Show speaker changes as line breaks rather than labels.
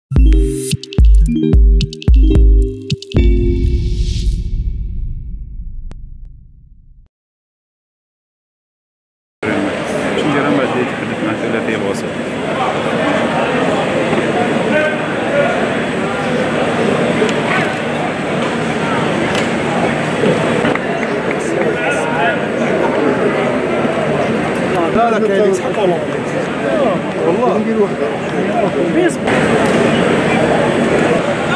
نديرها من بعد يتحدث مع ثلاثي الوسط.
لا لا كاين يسحق والله ندير واحد